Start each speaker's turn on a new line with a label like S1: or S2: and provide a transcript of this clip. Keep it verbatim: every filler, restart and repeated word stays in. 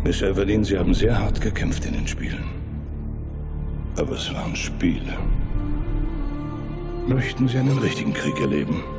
S1: Miss Evelyn, Sie haben sehr hart gekämpft in den Spielen. Aber es waren Spiele. Möchten Sie einen richtigen Krieg erleben?